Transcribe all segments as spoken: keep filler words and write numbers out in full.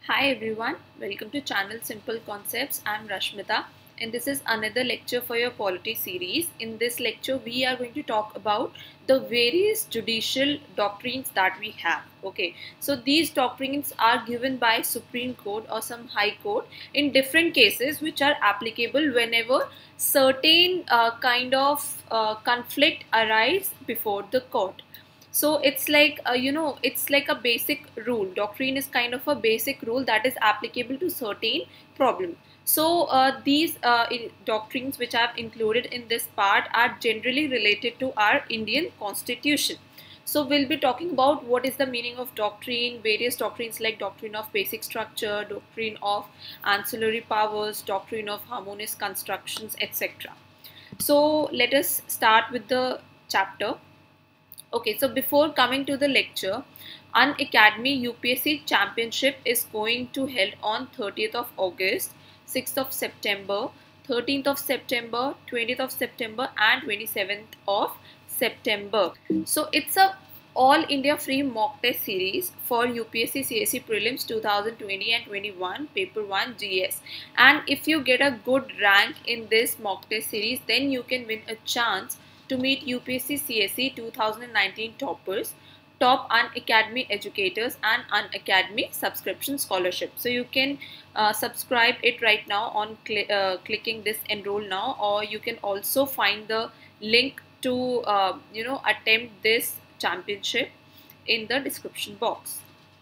Hi everyone, welcome to channel Simple Concepts. I'm Rashmita and this is another lecture for your polity series. In this lecture we are going to talk about the various judicial doctrines that we have. Okay, so these doctrines are given by Supreme Court or some High Court in different cases which are applicable whenever certain uh, kind of uh, conflict arise before the court. So it's like uh, you know it's like a basic rule. Doctrine is kind of a basic rule that is applicable to certain problem. So uh, these uh, doctrines which I've included in this part are generally related to our Indian constitution. So we'll be talking about what is the meaning of doctrine, various doctrines like doctrine of basic structure, doctrine of ancillary powers, doctrine of harmonious constructions, etc. So let us start with the chapter. Okay, so before coming to the lecture, Unacademy U P S C Championship is going to held on thirtieth of August, sixth of September, thirteenth of September, twentieth of September and twenty-seventh of September. So it's a all India free mock test series for U P S C C S E Prelims two thousand twenty and twenty-one Paper one G S. And if you get a good rank in this mock test series, then you can win a chance to meet U P S C C S E two thousand nineteen toppers, top Unacademy educators and Unacademy subscription scholarship. So you can uh, subscribe it right now on cl uh, clicking this enroll now, or you can also find the link to uh, you know attempt this championship in the description box.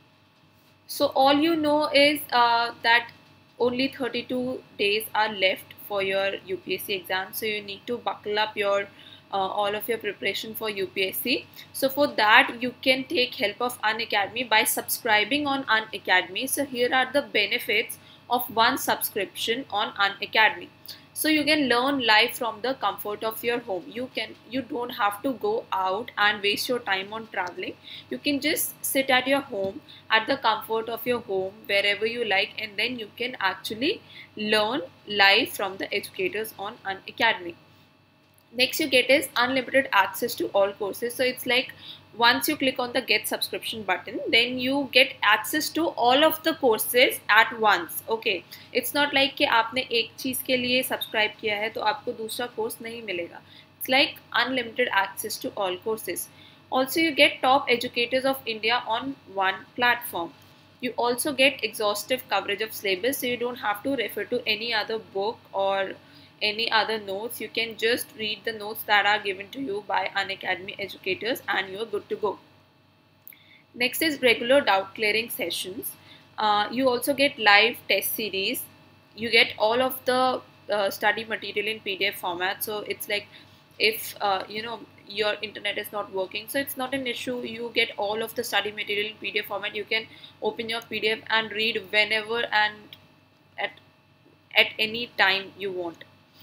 So all you know is uh, that only thirty-two days are left for your U P S C exam. So you need to buckle up your uh, all of your preparation for U P S C. So for that you can take help of Unacademy by subscribing on Unacademy. So here are the benefits of one subscription on Unacademy. So you can learn live from the comfort of your home. You can you don't have to go out and waste your time on traveling. You can just sit at your home, at the comfort of your home, wherever you like, and then you can actually learn live from the educators on Unacademy. Next you get is unlimited access to all courses. So it's like once you click on the get subscription button, then you get access to all of the courses at once. Okay, it's not like कि आपने एक चीज के लिए subscribe किया है तो आपको दूसरा कोर्स नहीं मिलेगा. It's like unlimited access to all courses. Also you get top educators of India on one platform. You also get exhaustive coverage of syllabus, so you don't have to refer to any other book or any other notes. You can just read the notes that are given to you by Unacademy educators and you are good to go. Next is regular doubt clearing sessions. Uh, you also get live test series. You get all of the uh, study material in P D F format. So it's like if uh, you know your internet is not working, so it's not an issue. You get all of the study material in P D F format. You can open your P D F and read whenever and at at any time you want.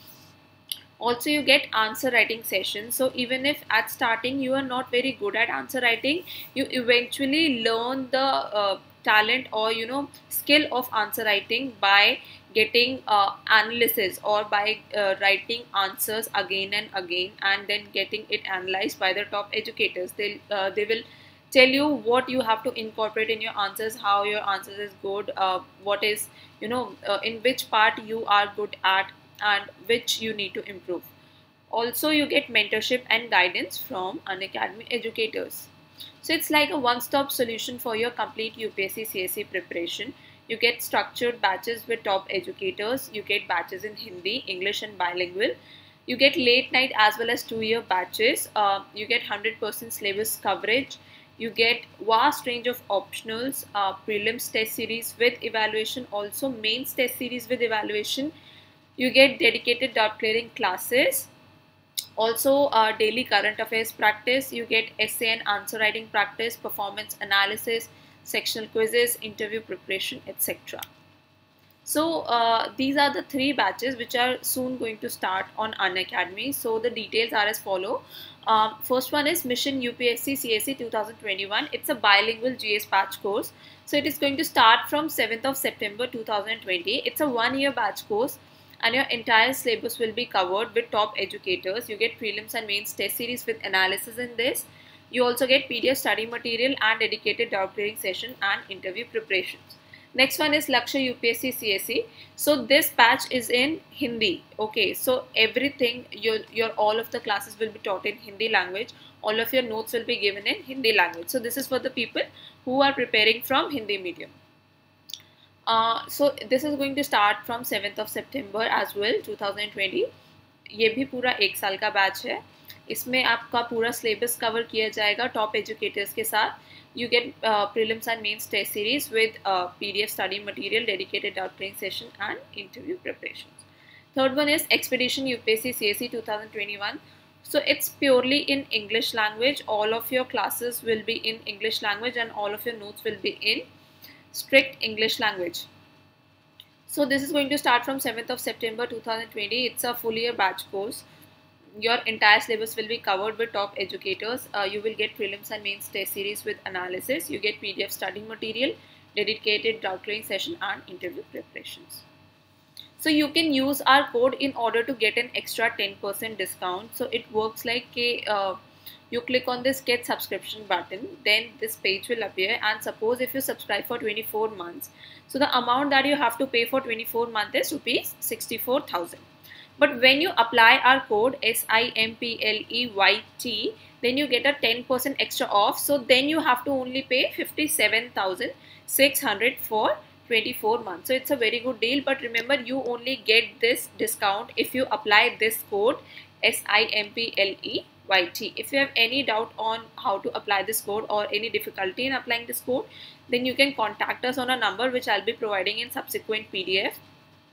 Also you get answer writing sessions. So even if at starting you are not very good at answer writing, you eventually learn the uh, talent or you know skill of answer writing by getting uh, analysis or by uh, writing answers again and again and then getting it analyzed by the top educators. They uh, they will tell you what you have to incorporate in your answers, how your answers is good, uh, what is you know uh, in which part you are good at and which you need to improve. Also you get mentorship and guidance from Unacademy educators. So it's like a one-stop solution for your complete U P S C C S E preparation. You get structured batches with top educators. You get batches in Hindi, English and bilingual. You get late night as well as two-year batches. Uh, you get one hundred percent syllabus coverage. You get vast range of optionals, uh, prelims test series with evaluation, also mains test series with evaluation. You get dedicated doubt clearing classes, also uh, daily current affairs practice. You get essay and answer writing practice, performance analysis, sectional quizzes, interview preparation, et cetera. So uh, these are the three batches which are soon going to start on Unacademy. So the details are as follow. Um, first one is Mission U P S C C S E two thousand twenty-one. It's a bilingual G S batch course. So it is going to start from seventh of September two thousand twenty. It's a one-year batch course and your entire syllabus will be covered with top educators. You get prelims and mains test series with analysis in this. You also get P D F study material and dedicated doubt clearing session and interview preparations. Next one is Lakshya U P S C C S E. So this batch is in Hindi. Okay, so everything, your your all of the classes will be taught in Hindi language. All of your notes will be given in Hindi language. So this is for the people who are preparing from Hindi medium. Uh, so this is going to start from seventh of September as well, twenty twenty. ये भी पूरा एक साल का batch है. इसमें आपका पूरा सिलेबस कवर किया जाएगा टॉप एजुकेटर्स के साथ. You get uh, prelims and mains test series with uh, P D F study material, dedicated doubt clearing session and interview preparations. Third one is Expedition U P S C C S E twenty twenty-one. So it's purely in English language. All of your classes will be in English language and all of your notes will be in strict English language. So this is going to start from seventh of September twenty twenty. It's a full year batch course. Your entire syllabus will be covered with top educators. Uh, you will get prelims and mains test series with analysis. You get P D F study material, dedicated doubt clearing session and interview preparations. So you can use our code in order to get an extra ten percent discount. So it works like a, uh, you click on this get subscription button, then this page will appear, and suppose if you subscribe for twenty-four months, so the amount that you have to pay for twenty-four months is rupees sixty-four thousand. But when you apply our code S I M P L E Y T, then you get a ten percent extra off. So then you have to only pay fifty-seven thousand six hundred for twenty-four months. So it's a very good deal. But remember, you only get this discount if you apply this code S I M P L E Y T. If you have any doubt on how to apply this code or any difficulty in applying this code, then you can contact us on a number which I'll be providing in subsequent P D F.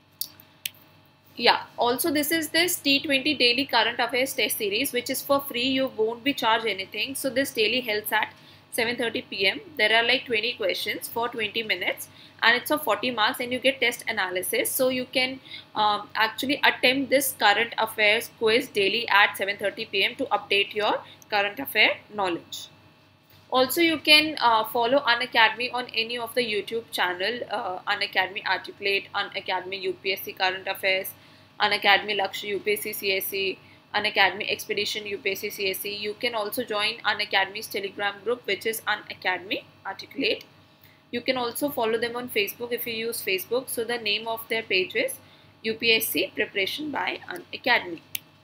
Yeah, also this is this T twenty daily current affairs test series, which is for free. You won't be charged anything. So this daily helps at seven thirty p m There are like twenty questions for twenty minutes and it's of forty marks and you get test analysis. So you can um, actually attempt this current affairs quiz daily at seven thirty p m to update your current affair knowledge. Also, you can uh, follow Unacademy on any of the YouTube channel, uh, Unacademy Articulate, Unacademy U P S C Current Affairs, Unacademy Lakshya U P S C C S E, Unacademy Expedition U P S C C S E. You can also join Unacademy's Telegram group, which is Unacademy Articulate. You can also follow them on Facebook if you use Facebook. So the name of their page is U P S C Preparation by Unacademy.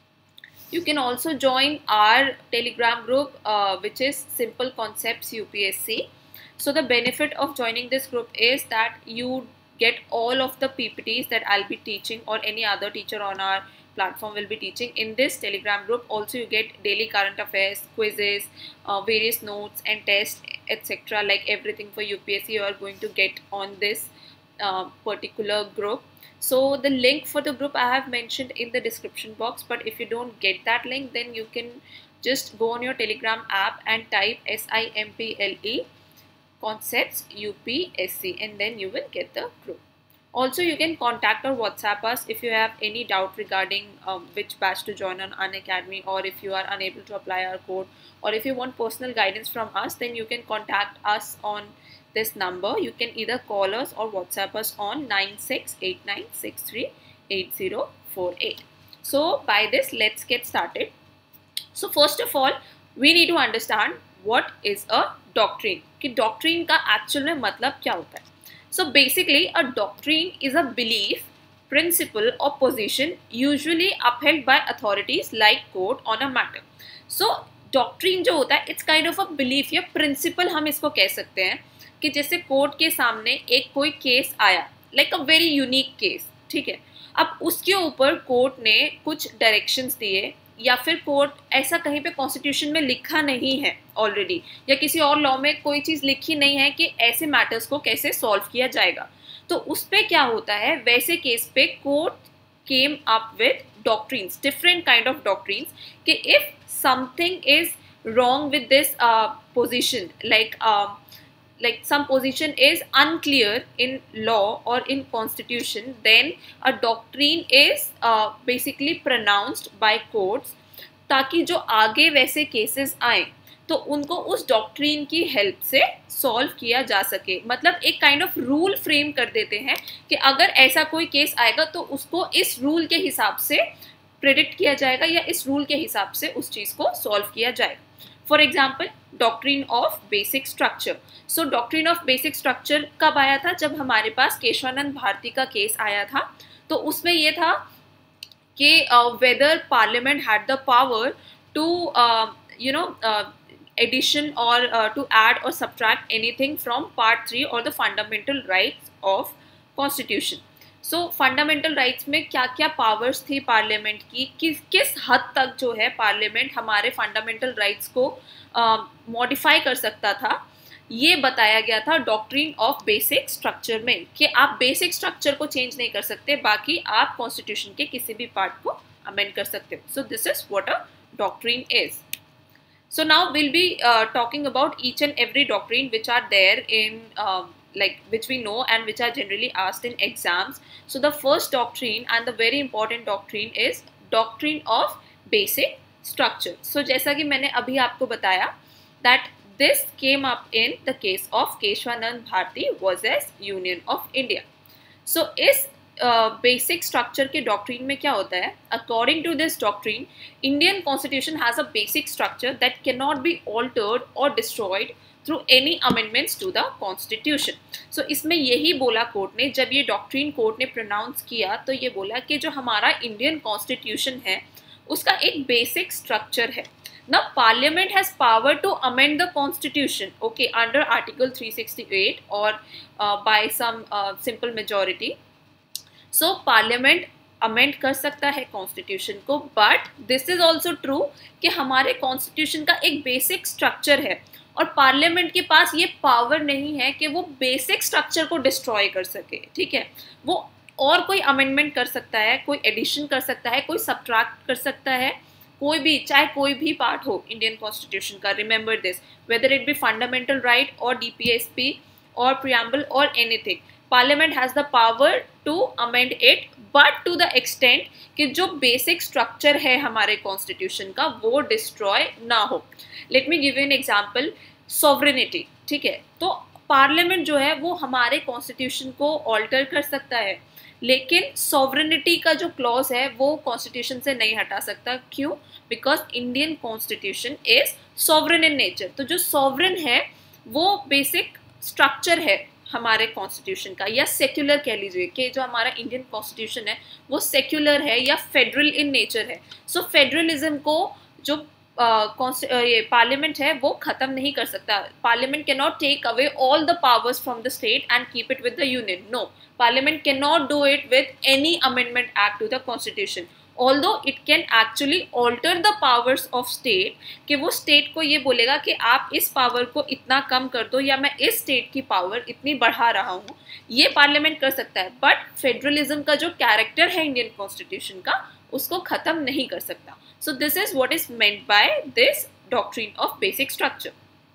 You can also join our Telegram group, uh, which is Simple Concepts U P S C. So the benefit of joining this group is that you get all of the P P Ts that I'll be teaching or any other teacher on our platform will be teaching in this Telegram group. Also, you get daily current affairs, quizzes, uh, various notes and tests, et cetera. Like everything for U P S C, you are going to get on this uh, particular group. So the link for the group I have mentioned in the description box, but if you don't get that link, then you can just go on your Telegram app and type S I M P L E Concepts U P S C and then you will get the group. Also, you can contact or WhatsApp us if you have any doubt regarding um, which batch to join on Unacademy, or if you are unable to apply our code, or if you want personal guidance from us, then you can contact us on this number. You can either call us or WhatsApp us on nine six eight nine six three eight zero four eight. So by this, let's get started. So first of all, we need to understand what is a doctrine. कि doctrine का actual में मतलब क्या होता है. So basically, a doctrine is a belief, principle or position usually upheld by authorities like court on a matter. So doctrine जो होता है, it's kind of a belief या principle हम इसको कह सकते हैं कि जैसे कोर्ट के सामने एक कोई केस आया, like a very unique case, ठीक है. अब उसके ऊपर कोर्ट ने कुछ डायरेक्शंस दिए, या फिर कोर्ट ऐसा कहीं पे कॉन्स्टिट्यूशन में लिखा नहीं है ऑलरेडी, या किसी और लॉ में कोई चीज़ लिखी नहीं है कि ऐसे मैटर्स को कैसे सॉल्व किया जाएगा, तो उस पर क्या होता है, वैसे केस पे court came up with doctrines, different kind of doctrines, कि if something is wrong with this position, like like some position is unclear in law or in constitution, then a doctrine is uh, basically pronounced by courts, ताकि जो आगे वैसे cases आए तो उनको उस doctrine की हेल्प से सॉल्व किया जा सके. मतलब एक काइंड ऑफ रूल फ्रेम कर देते हैं कि अगर ऐसा कोई केस आएगा तो उसको इस रूल के हिसाब से प्रेडिक्ट किया जाएगा या इस रूल के हिसाब से उस चीज़ को सॉल्व किया जाएगा. For example doctrine of basic structure. So doctrine of basic structure कब आया था? जब हमारे पास केशवानंद भारती का केस आया था. तो उसमें ये था कि whether parliament had the power to you know addition or uh, to add or subtract anything from part three or the fundamental rights of constitution. So fundamental rights में क्या क्या powers थी पार्लियामेंट की, किस किस हद तक जो है पार्लियामेंट हमारे fundamental rights को मॉडिफाई uh, कर सकता था, ये बताया गया था डॉक्ट्रिन ऑफ बेसिक स्ट्रक्चर में, कि आप बेसिक स्ट्रक्चर को चेंज नहीं कर सकते, बाकी आप कॉन्स्टिट्यूशन के किसी भी पार्ट को अमेंड कर सकते हो. So this is what a doctrine is. So now we'll be uh, talking about each and every doctrine which are there in uh, like which we know and which are generally asked in exams. So the first doctrine and the very important doctrine is doctrine of basic structure. So जैसा कि मैंने अभी आपको बताया that this came up in the case of Keshwanand Bharti versus Union of India. So इस basic uh, structure के doctrine में क्या होता है? According to this doctrine, Indian constitution has a basic structure that can not be altered और destroyed through any amendments to the constitution. So इसमें यही बोला कोर्ट ने, जब ये डॉक्ट्रिन कोर्ट ने प्रोनाउंस किया तो ये बोला कि जो हमारा इंडियन कॉन्स्टिट्यूशन है उसका एक बेसिक स्ट्रक्चर है. Now Parliament has power to amend the Constitution, okay, under Article three sixty-eight or uh, by some uh, simple majority. So parliament amend कर सकता है कॉन्स्टिट्यूशन को, but this is also true कि हमारे constitution का एक basic structure है और पार्लियामेंट के पास ये पावर नहीं है कि वो बेसिक स्ट्रक्चर को डिस्ट्रॉय कर सके. ठीक है, वो और कोई अमेंडमेंट कर सकता है, कोई एडिशन कर सकता है, कोई सब्ट्रैक्ट कर सकता है, कोई भी, चाहे कोई भी पार्ट हो इंडियन कॉन्स्टिट्यूशन का. Remember this, whether it be fundamental right और डीपीएसपी और प्रियम्बल और anything, parliament has the power to amend it, but to the extent कि जो बेसिक स्ट्रक्चर है हमारे कॉन्स्टिट्यूशन का वो डिस्ट्रॉय ना हो. Let me give you an example, sovereignty. ठीक है, तो पार्लियामेंट जो है वो हमारे कॉन्स्टिट्यूशन को ऑल्टर कर सकता है, लेकिन सॉवरेनिटी का जो क्लॉज है वो कॉन्स्टिट्यूशन से नहीं हटा सकता. क्यों? Because Indian constitution is sovereign in nature. तो जो सॉवरेन है वो बेसिक स्ट्रक्चर है हमारे कॉन्स्टिट्यूशन का, या सेक्युलर कह लीजिए कि जो हमारा इंडियन कॉन्स्टिट्यूशन है वो सेक्युलर है या फेडरल इन नेचर है. सो so, फेडरलिज्म को जो uh, ये पार्लियामेंट है वो खत्म नहीं कर सकता. Parliament can not take away all the powers from the state and keep it with the union. No, parliament can not do it with any amendment act to the constitution. Although it can actually alter the powers of state, कि वो state को ये बोलेगा कि आप इस power को इतना कम कर दो या मैं इस स्टेट की पावर इतनी बढ़ा रहा हूँ, ये पार्लियामेंट कर सकता है. बट फेडरलिज्म का जो कैरेक्टर है इंडियन कॉन्स्टिट्यूशन का उसको खत्म नहीं कर सकता. So this is what is meant by this doctrine of basic structure.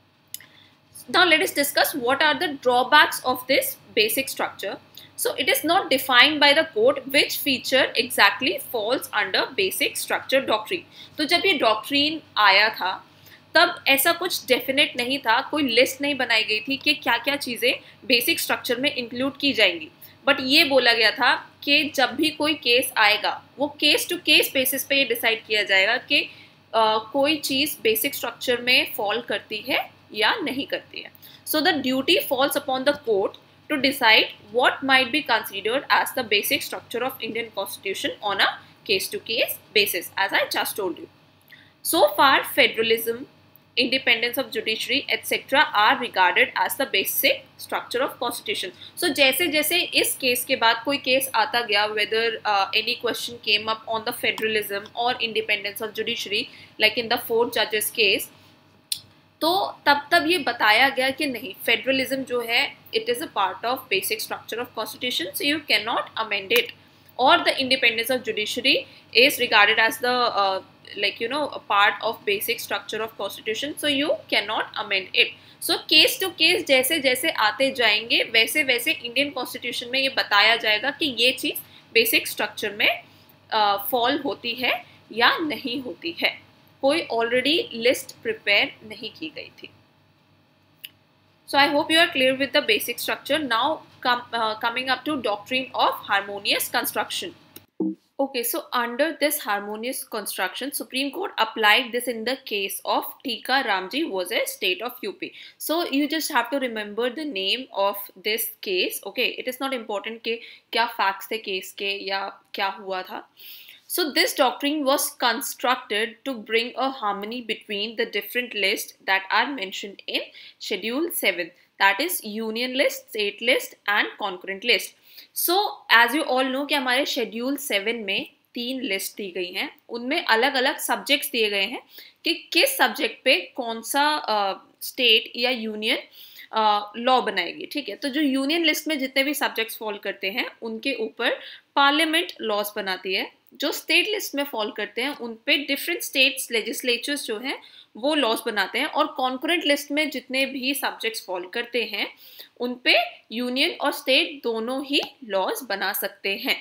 Now let us discuss what are the drawbacks of this basic structure. So it is not defined by the court which feature exactly falls under basic structure doctrine. तो जब ये doctrine आया था तब ऐसा कुछ definite नहीं था, कोई लिस्ट नहीं बनाई गई थी कि क्या क्या चीज़ें बेसिक स्ट्रक्चर में इंक्लूड की जाएंगी. बट ये बोला गया था कि जब भी कोई केस आएगा वो केस टू केस बेसिस पे ये डिसाइड किया जाएगा कि uh, कोई चीज़ बेसिक स्ट्रक्चर में फॉल करती है या नहीं करती है. So the duty falls upon the court to decide what might be considered as the basic structure of Indian Constitution on a case-to-case basis, as I just told you. So far, federalism, independence of judiciary, et cetera are regarded as the basic structure of Constitution. So जैसे जैसे इस case के बाद कोई case आता गया, whether uh, any question came up on the federalism or independence of judiciary, like in the four judges case, तो तब तब ये बताया गया कि नहीं, फेडरलिज्म जो है it is a part of basic structure of constitution, so you can not amend it. और the independence of judiciary is regarded as the like you know part of basic structure of constitution, so you can not amend it. So case to case जैसे जैसे आते जाएंगे वैसे वैसे Indian constitution में ये बताया जाएगा कि ये चीज़ बेसिक स्ट्रक्चर में फॉल uh, होती है या नहीं होती है. कोई ऑलरेडी लिस्ट प्रिपेयर नहीं की गई थी. So I hope you are clear with the basic structure. Now coming up to doctrine of harmonious construction. Okay, so under this harmonious construction, Supreme Court applied this in the case of Tika Ramji versus State of U P. So you just have to remember the name of this case. Okay, it is not important कि क्या facts थे case के या क्या हुआ था. So this doctrine was constructed to bring a harmony between the different lists that are mentioned in Schedule seven. That is Union List, State List and Concurrent List. So as you all know कि हमारे schedule seven में तीन list दी गई हैं, उनमें अलग अलग subjects दिए गए हैं कि किस सब्जेक्ट पे कौन सा स्टेट uh, या यूनियन लॉ uh, बनाएगी. ठीक है, तो जो यूनियन लिस्ट में जितने भी सब्जेक्ट्स फॉल करते हैं उनके ऊपर पार्लियामेंट लॉज बनाती है. जो स्टेट लिस्ट में फॉल करते हैं उन पे डिफरेंट स्टेट्स लेजिस्लेचर्स जो हैं वो लॉज बनाते हैं. और कॉन्करेंट लिस्ट में जितने भी सब्जेक्ट्स फॉल करते हैं उन पे यूनियन और स्टेट दोनों ही लॉज बना सकते हैं.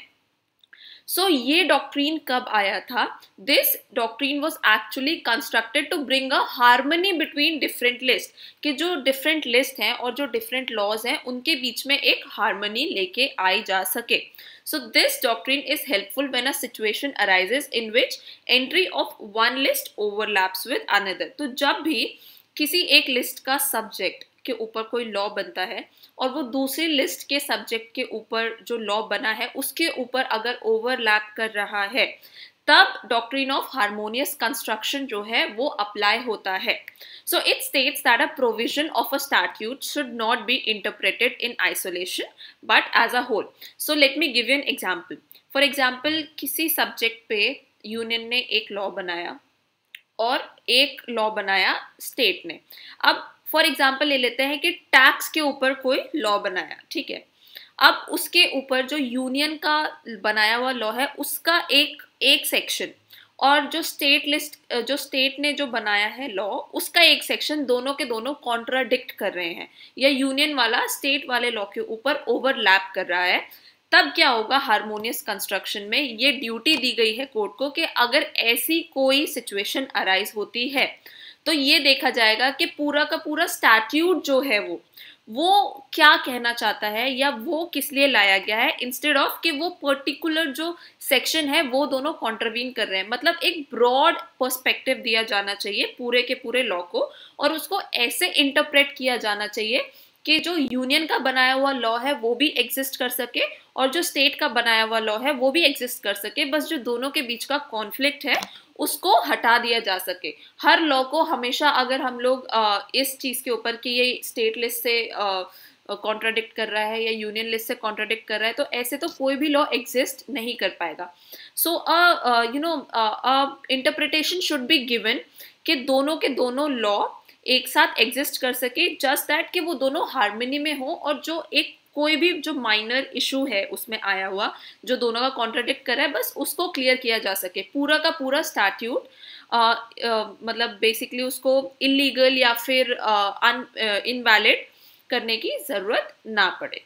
सो so, ये डॉक्ट्रीन कब आया था? This doctrine was actually constructed to bring a harmony between different list, कि जो डिफरेंट लिस्ट हैं और जो डिफरेंट लॉज हैं उनके बीच में एक हार्मनी लेके आई जा सके. So this doctrine is helpful when a situation arises in which entry of one list overlaps with another. तो जब भी किसी एक लिस्ट का सब्जेक्ट के ऊपर कोई लॉ बनता है और वो दूसरी लिस्ट के सब्जेक्ट के ऊपर जो लॉ बना है उसके ऊपर अगर ओवरलैप कर रहा है, तब डॉक्ट्रिन ऑफ हार्मोनियस कंस्ट्रक्शन जो है वो अप्लाई होता है. So it states that a provision of a statute should not be interpreted in isolation but as a whole. So let me give you an example. For example किसी subject पे union ने एक law बनाया और एक law बनाया state ने. अब फॉर एग्जाम्पल ले लेते हैं कि टैक्स के ऊपर कोई लॉ बनाया. ठीक है, अब उसके ऊपर जो यूनियन का बनाया हुआ लॉ है उसका एक एक सेक्शन और जो स्टेट लिस्ट जो स्टेट ने जो बनाया है लॉ उसका एक सेक्शन, दोनों के दोनों कॉन्ट्राडिक्ट कर रहे हैं या यूनियन वाला स्टेट वाले लॉ के ऊपर ओवरलैप कर रहा है. तब क्या होगा? हार्मोनियस कंस्ट्रक्शन में ये ड्यूटी दी गई है कोर्ट को कि अगर ऐसी कोई सिचुएशन अराइज होती है तो ये देखा जाएगा कि पूरा का पूरा स्टैट्यूट जो है वो वो क्या कहना चाहता है या वो किस लिए लाया गया है, इंस्टेड ऑफ कि वो पर्टिकुलर जो सेक्शन है वो दोनों कॉन्ट्रवीन कर रहे हैं. मतलब एक ब्रॉड पर्सपेक्टिव दिया जाना चाहिए पूरे के पूरे लॉ को और उसको ऐसे इंटरप्रेट किया जाना चाहिए कि जो यूनियन का बनाया हुआ लॉ है वो भी एग्जिस्ट कर सके और जो स्टेट का बनाया हुआ लॉ है वो भी एग्जिस्ट कर सके. बस जो दोनों के बीच का कॉन्फ्लिक्ट है उसको हटा दिया जा सके. हर लॉ को हमेशा अगर हम लोग इस चीज़ के ऊपर कि ये स्टेट लिस्ट से कॉन्ट्राडिक्ट कर रहा है या यूनियन लिस्ट से कॉन्ट्राडिक्ट कर रहा है तो ऐसे तो कोई भी लॉ एग्जिस्ट नहीं कर पाएगा. So you know interpretation should be given कि दोनों के दोनों लॉ एक साथ एग्जिस्ट कर सके, जस्ट दैट कि वो दोनों हार्मनी में हो और जो एक कोई भी जो माइनर इशू है उसमें आया हुआ जो दोनों का कॉन्ट्राडिक्ट कर रहा है बस उसको क्लियर किया जा सके. पूरा का पूरा स्टैट्यूट मतलब बेसिकली उसको इलीगल या फिर इनवैलिड करने की जरूरत ना पड़े.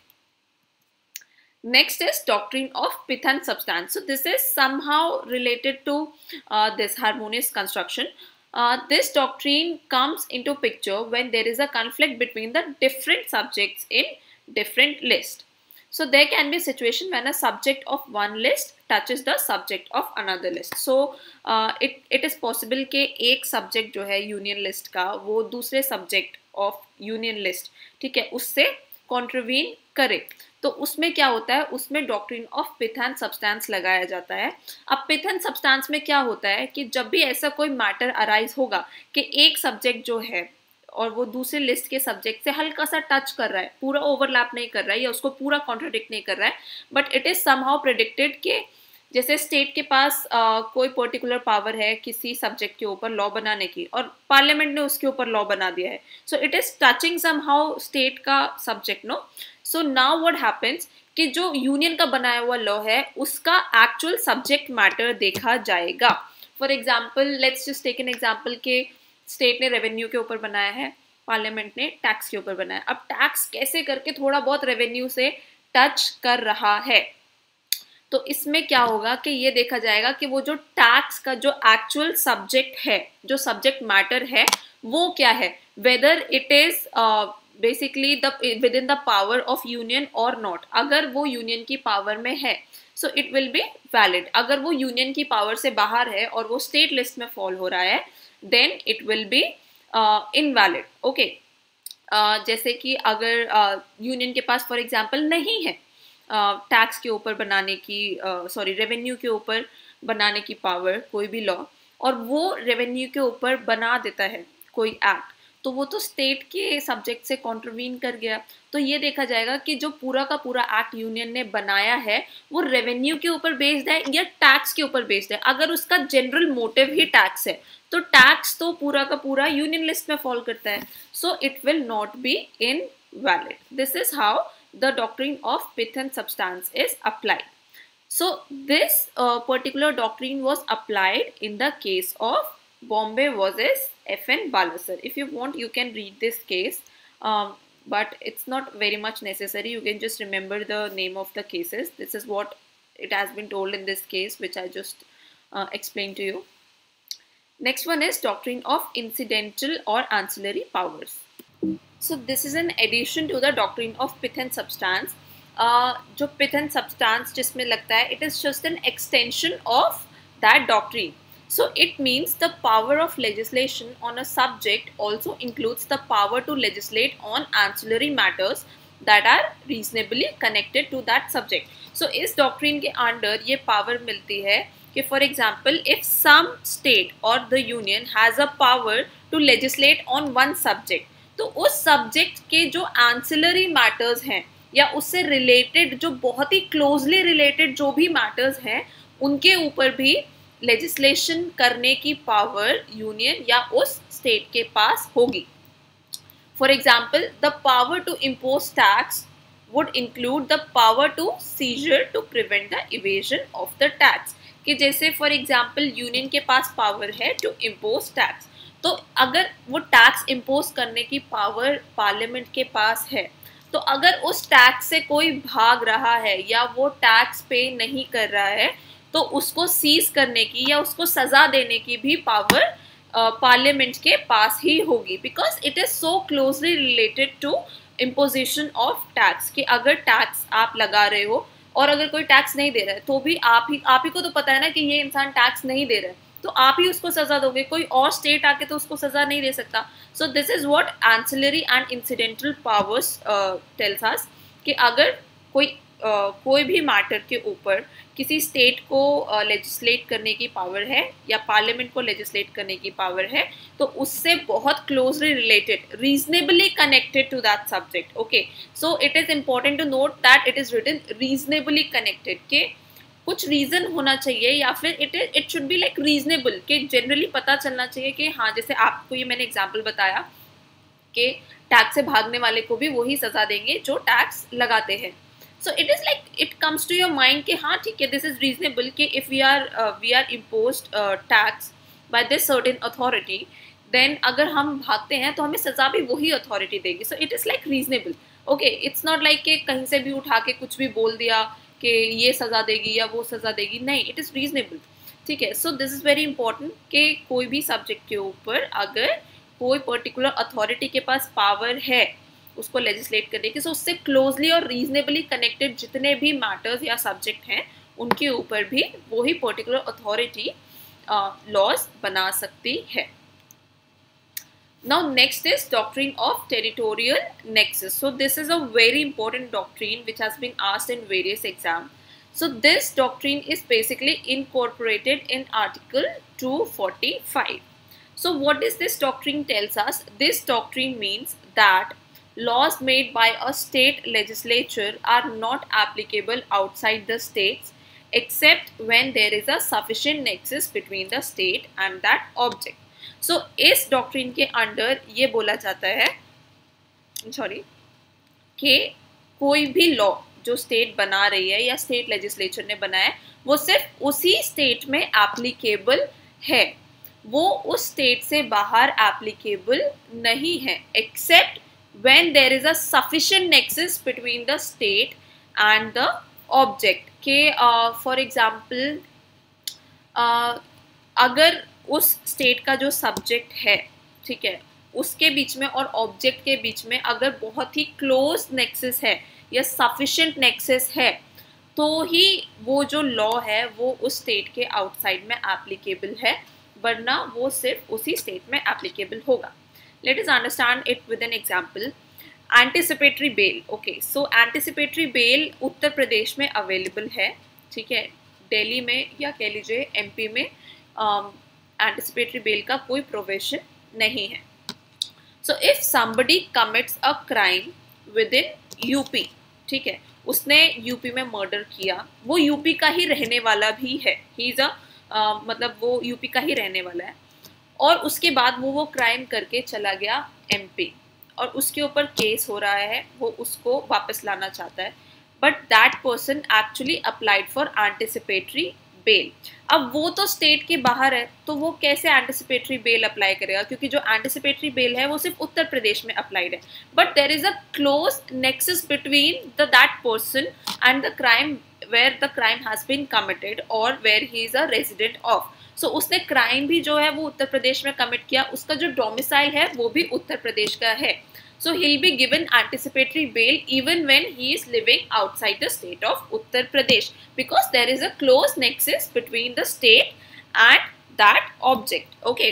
Next is doctrine of pith and substance. So this is somehow related to uh, this harmonious construction. Uh, this doctrine comes into picture when there is a conflict between the different subjects in different list. So there can be a situation when a subject of one list touches the subject of another list. So uh, it it is possible कि एक subject जो है union list का वो दूसरे subject of union list ठीक है उससे contravene करे. तो उसमें क्या होता है? उसमें doctrine of pith and substance लगाया जाता है. अब पिथ एंड सब्सटेंस में क्या होता है कि जब भी ऐसा कोई मैटर अराइज होगा कि एक सब्जेक्ट जो है और वो दूसरे लिस्ट के सब्जेक्ट से हल्का सा टच कर रहा है, पूरा ओवरलैप नहीं कर रहा है या उसको पूरा कॉन्ट्राडिक्ट नहीं कर रहा है, but it is somehow predicted कि जैसे स्टेट के पास uh, कोई पर्टिकुलर पावर है किसी सब्जेक्ट के ऊपर लॉ बनाने की और पार्लियामेंट ने उसके ऊपर लॉ बना दिया है. So it is touching somehow state का subject. No, so now what happens कि जो यूनियन का बनाया हुआ लॉ है उसका एक्चुअल सब्जेक्ट मैटर देखा जाएगा. For example let's just take an example के स्टेट ने रेवेन्यू के ऊपर बनाया है, पार्लियामेंट ने टैक्स के ऊपर बनाया. अब टैक्स कैसे करके थोड़ा बहुत रेवेन्यू से टच कर रहा है, तो इसमें क्या होगा कि ये देखा जाएगा कि वो जो टैक्स का जो एक्चुअल सब्जेक्ट है, जो सब्जेक्ट मैटर है वो क्या है, whether it is basically the within the power of union और नॉट, अगर वो यूनियन की पावर में है so it will be valid. अगर वो यूनियन की पावर से बाहर है और वो स्टेट लिस्ट में फॉल हो रहा है then it will be invalid. Okay, जैसे कि अगर यूनियन uh, के पास फॉर एग्जांपल नहीं है टैक्स uh, के ऊपर बनाने की, सॉरी uh, रेवेन्यू के ऊपर बनाने की पावर, कोई भी लॉ, और वो रेवेन्यू के ऊपर बना देता है कोई एक्ट, तो वो तो स्टेट के सब्जेक्ट से कॉन्ट्रवीन कर गया. तो ये देखा जाएगा कि जो पूरा का पूरा एक्ट यूनियन ने बनाया है वो रेवेन्यू के ऊपर बेस्ड है या टैक्स के ऊपर बेस्ड है. अगर उसका जनरल मोटिव ही टैक्स है तो टैक्स तो पूरा का पूरा यूनियन लिस्ट में फॉल करता है. So it will not be invalid. This is how the doctrine of pith and substance is applied. So this uh, particular doctrine was applied in the case of Bombay versus F N Balasar. If you want, you can read this case, um, but it's not very much necessary. You can just remember the name of the cases. This is what it has been told in this case, which I just uh, explained to you. Next one is doctrine of incidental or ancillary powers. So this is an addition to the doctrine of pith and substance. Uh, जो पिथ and substance जिसमें लगता है, it is just an extension of that doctrine. So it means the power of legislation on a subject also includes the power to legislate on ancillary matters that are reasonably connected to that subject. So इस doctrine के under ये power मिलती है कि for example if some state और the union has a power to legislate on one subject, तो उस subject के जो एंसिलरी मैटर्स हैं या उससे रिलेटेड जो बहुत ही क्लोजली रिलेटेड जो भी मैटर्स हैं उनके ऊपर भी लेजिस्लेशन करने की पावर यूनियन या उस स्टेट के पास होगी. For example the power to impose tax would include the power to seizure to prevent the evasion of the tax. कि जैसे फॉर एग्जाम्पल यूनियन के पास पावर है टू इम्पोज टैक्स, तो अगर वो टैक्स इम्पोज करने की पावर पार्लियामेंट के पास है, तो अगर उस टैक्स से कोई भाग रहा है या वो टैक्स पे नहीं कर रहा है तो उसको सीज करने की या उसको सजा देने की भी पावर पार्लियामेंट के पास ही होगी, because it is so closely related to imposition of tax. कि अगर टैक्स आप लगा रहे हो और अगर कोई टैक्स नहीं दे रहा है तो भी आप ही आप ही को तो पता है ना कि ये इंसान टैक्स नहीं दे रहा है, तो आप ही उसको सजा दोगे, कोई और स्टेट आके तो उसको सजा नहीं दे सकता. So this is what ancillary and incidental powers tells us कि अगर कोई uh, कोई भी मैटर के ऊपर किसी स्टेट को लेजिस्लेट uh, करने की पावर है या पार्लियामेंट को लेजिस्लेट करने की पावर है, तो उससे बहुत closely related, reasonably connected to that subject. Okay, so it is important to note that it is written reasonably connected, के कुछ रीजन होना चाहिए या फिर it it should be like reasonable, कि जनरली पता चलना चाहिए कि हाँ, जैसे आपको ये मैंने एग्जांपल बताया कि टैक्स से भागने वाले को भी वही सजा देंगे जो टैक्स लगाते हैं. So it is like it comes to your mind कि हाँ ठीक है, दिस इज रीजनेबल कि if we are we are imposed tax by this certain authority, then अगर हम भागते हैं तो हमें सजा भी वही अथॉरिटी देगी. So it is like reasonable. Okay, it's not like कि कहीं से भी उठा के कुछ भी बोल दिया कि ये सज़ा देगी या वो सज़ा देगी, नहीं, इट इज़ रीजनेबल. ठीक है, so this is very important कि कोई भी सब्जेक्ट के ऊपर अगर कोई पर्टिकुलर अथॉरिटी के पास पावर है उसको लेजिस्लेट करने की, सो उससे क्लोजली और रीजनेबली कनेक्टेड जितने भी मैटर्स या सब्जेक्ट हैं उनके ऊपर भी वही पर्टिकुलर अथॉरिटी लॉज बना सकती है. Now next is doctrine of territorial nexus. So this is a very important doctrine which has been asked in various exams. So this doctrine is basically incorporated in Article two forty-five. So what does this doctrine tells us? This doctrine means that laws made by a state legislature are not applicable outside the states except when there is a sufficient nexus between the state and that object. So so, इस doctrine के under ये बोला जाता है, sorry, कि कोई भी law जो स्टेट बना रही है या स्टेट लेजिस्लेचर ने बनाया है वो सिर्फ उसी स्टेट में एप्लीकेबल है, वो उस स्टेट से बाहर एप्लीकेबल नहीं है, except when there is a sufficient nexus between the state and the object. के फॉर एग्जांपल अगर उस स्टेट का जो सब्जेक्ट है, ठीक है, उसके बीच में और ऑब्जेक्ट के बीच में अगर बहुत ही क्लोज नेक्सस है या सफिशिएंट नेक्सस है तो ही वो जो लॉ है वो उस स्टेट के आउटसाइड में एप्लीकेबल है, वरना वो सिर्फ उसी स्टेट में एप्लीकेबल होगा. Let us understand it with an example. Anticipatory bail. Okay, so anticipatory bail Uttar Pradesh में अवेलेबल है, ठीक है. दिल्ली में या कह लीजिए एमपी में एंटिसिपेटरी बेल का कोई प्रोविजन नहीं है. So if somebody commits a crime within UP, ठीक है, उसने यूपी में मर्डर किया, वो यूपी का ही रहने वाला भी है, ही इज अ मतलब वो यूपी का ही रहने वाला है, और उसके बाद वो वो क्राइम करके चला गया एमपी और उसके ऊपर केस हो रहा है, वो उसको वापस लाना चाहता है, but that person actually applied for anticipatory bail. अब वो तो स्टेट के बाहर है, तो वो कैसे एंटिसिपेटरी बेल अप्लाई करेगा, क्योंकि जो एंटिसिपेटरी बेल है वो सिर्फ उत्तर प्रदेश में अप्लाइड है, but there is a close nexus between the that person and the crime where the crime has been committed और where he is a resident of. So उसने क्राइम भी जो है वो उत्तर प्रदेश में कमिट किया, उसका जो डोमिसाइल है वो भी उत्तर प्रदेश का है. So he'll be given anticipatory bail even when he is living outside the state of Uttar Pradesh, because there is a close nexus between the state and that object. Okay.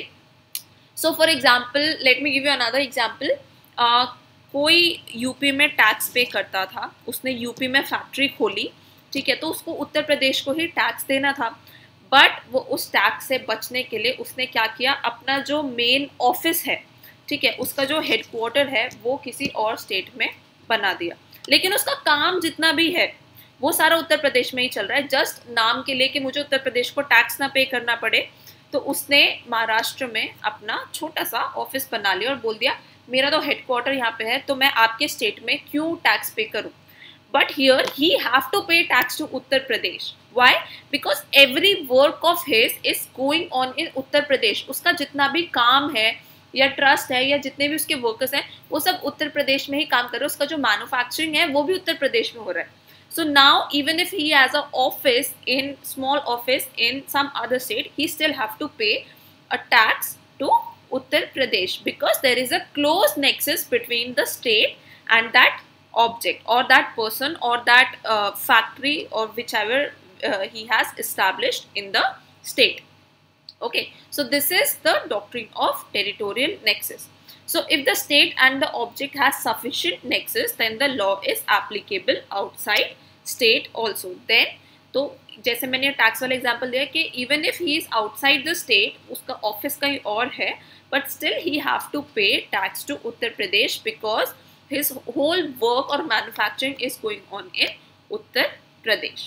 So for example, let me give you another example. Uh, कोई UP में tax pay करता था, उसने UP में factory खोली, ठीक है, तो उसको उत्तर प्रदेश को ही टैक्स देना था, बट वो उस टैक्स से बचने के लिए उसने क्या किया, अपना जो मेन ऑफिस है, ठीक है, उसका जो हेडक्वार्टर है वो किसी और स्टेट में बना दिया, लेकिन उसका काम जितना भी है वो सारा उत्तर प्रदेश में ही चल रहा है. जस्ट नाम के लिए कि मुझे उत्तर प्रदेश को टैक्स ना पे करना पड़े, तो उसने महाराष्ट्र में अपना छोटा सा ऑफिस बना लिया और बोल दिया मेरा तो हेडक्वार्टर यहाँ पे है, तो मैं आपके स्टेट में क्यों टैक्स पे करूँ. But here he have to pay tax to Uttar Pradesh. Why? Because every work of his is going on in Uttar Pradesh. उसका जितना भी काम है या ट्रस्ट है या जितने भी उसके वर्कर्स हैं वो सब उत्तर प्रदेश में ही काम कर रहे हैं, उसका जो मैन्युफैक्चरिंग है वो भी उत्तर प्रदेश में हो रहा है. So now even if he has a office in small office in some other state, he still have to pay a tax to Uttar Pradesh, because there is a close nexus between the state and that object or that person or that uh, factory or whichever uh, he has established in the state. Okay, so this is the doctrine of territorial nexus. So if the state and the object has sufficient nexus, then the law is applicable outside state also. Then तो जैसे मैंने tax वाला example दिया कि even if he is outside the state, उसका office कहीं और है, but still he have to pay tax to Uttar Pradesh because his whole work or manufacturing is going on in Uttar Pradesh.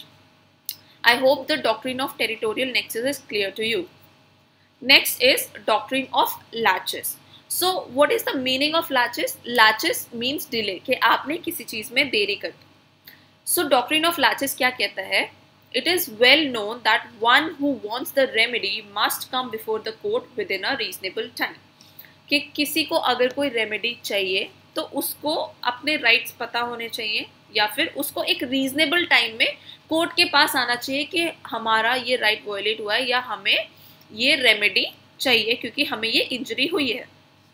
I hope the doctrine of territorial nexus is clear to you. Next is doctrine of laches. So what is the meaning of laches? Laches means delay, कि आपने किसी चीज में देरी कर दी. So doctrine of laches क्या कहता है? It is well known that one who wants the remedy must come before the court within a reasonable time. कि किसी को अगर कोई रेमेडी चाहिए तो उसको अपने राइट्स पता होने चाहिए या फिर उसको एक रीजनेबल टाइम में कोर्ट के पास आना चाहिए कि हमारा ये राइट वायलेट हुआ है या हमें ये रेमेडी चाहिए क्योंकि हमें ये इंजरी हुई है.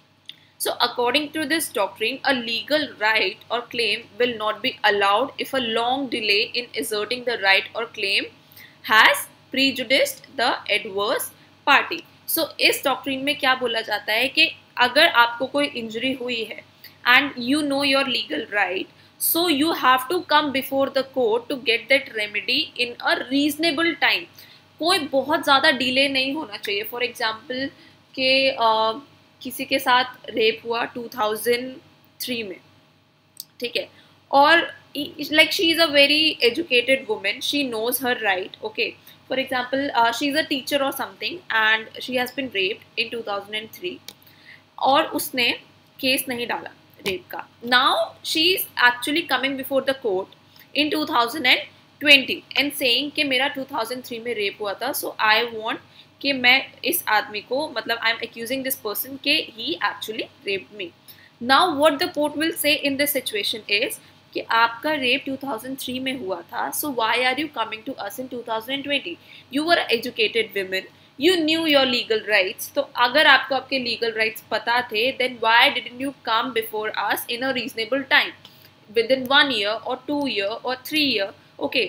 So according to this doctrine, a legal right और claim will not be allowed if a long delay in asserting the right or claim has prejudiced the adverse party. So so, इस doctrine में क्या बोला जाता है कि अगर आपको कोई इंजरी हुई है and you know your legal right, so you have to come before the court to get that remedy in a reasonable time. कोई बहुत ज़्यादा डिले नहीं होना चाहिए. फॉर एग्जाम्पल कि uh, किसी के साथ रेप हुआ टू थाउजेंड थ्री में, ठीक है, और like she is a very educated woman, she knows her right. Okay, for example uh, she is a teacher or something and she has been raped in two thousand three और उसने case नहीं डाला rape का. Now she is actually coming before the court in two thousand twenty and saying कि मेरा two thousand three में rape हुआ था, सो आई वांट कि मैं इस आदमी को, मतलब I am accusing this person के he actually raped me. Now what the court will say in this situation is कि आपका रेप टू थाउजेंड थ्री में हुआ था, so why are you coming to us in two thousand twenty? You were educated women, you knew your legal rights. तो अगर आपको आपके legal rights पता थे, then why didn't you come before us in a reasonable time, within one year or two year or three year? Okay,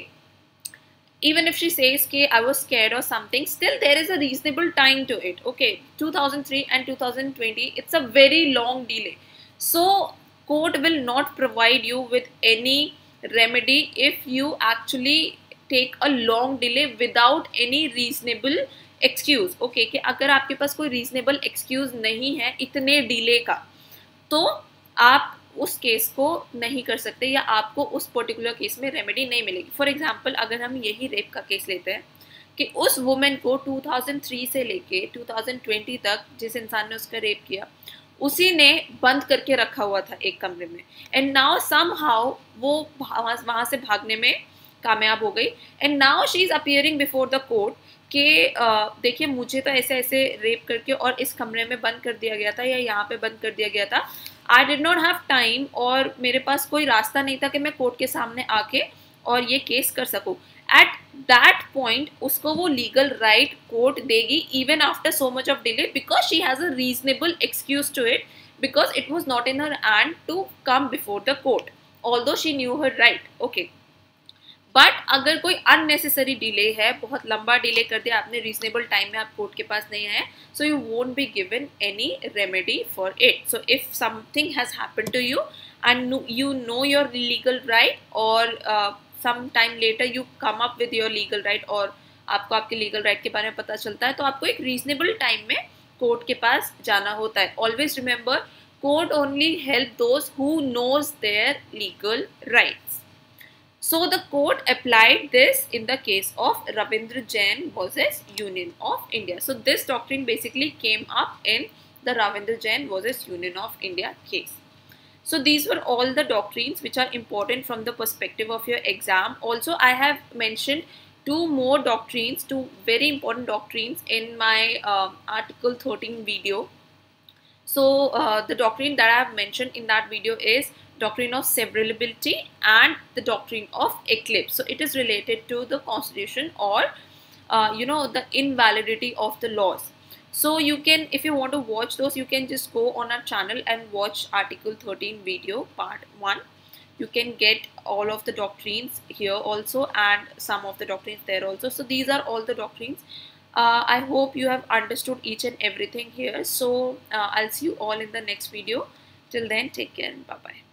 even if she says कि I was scared or something, still there is a reasonable time to it. Okay, two thousand three and two thousand twenty, it's a very long delay. So court will not provide you with any remedy if you actually take a long delay without any reasonable excuse. Okay, कि अगर आपके पास कोई reasonable excuse नहीं है इतने delay का, तो आप उस केस को नहीं कर सकते या आपको उस पर्टिकुलर केस में रेमेडी नहीं मिलेगी. फॉर एग्जांपल, अगर हम यही रेप का केस लेते हैं कि उस वुमेन को दो हज़ार तीन से लेके दो हज़ार बीस तक जिस इंसान ने उसका रेप किया उसी ने बंद करके रखा हुआ था एक कमरे में, एंड नाउ समहाउ वो वहाँ से भागने में कामयाब हो गई, and now she is appearing before the court कि देखिए मुझे तो ऐसे ऐसे रेप करके और इस कमरे में बंद कर दिया गया था या यहाँ पे बंद कर दिया गया था. I did not have time और मेरे पास कोई रास्ता नहीं था कि मैं कोर्ट के सामने आके और ये केस कर सकूँ. एट दैट पॉइंट उसको वो लीगल राइट कोर्ट देगी even after so much of delay, because she has a reasonable excuse to it, because it was not in her hand to come before the court, although she knew her right. Okay, but अगर कोई unnecessary delay है, बहुत लंबा delay कर दिया आपने, reasonable time में आप कोर्ट के पास नहीं आए, so you won't be given any remedy for it. So if something has happened to you and you know your legal right और some time later you come up with your legal right और आपको आपके legal right के बारे में पता चलता है, तो आपको एक रीजनेबल टाइम में कोर्ट के पास जाना होता है. Always remember, court only help those who knows their legal rights. So the court applied this in the case of Ravindra Jain versus Union of India. So this doctrine basically came up in the Ravindra Jain versus Union of India case. So these were all the doctrines which are important from the perspective of your exam. Also, I have mentioned two more doctrines, two very important doctrines in my uh, Article thirteen video. So uh, the doctrine that I have mentioned in that video is doctrine of severability and the doctrine of eclipse. So it is related to the constitution or uh, you know the invalidity of the laws. So you can, if you want to watch those, you can just go on our channel and watch Article thirteen video part one. You can get all of the doctrines here also and some of the doctrines there also. So these are all the doctrines. uh, I hope you have understood each and everything here. So uh, I'll see you all in the next video. Till then, take care and bye bye.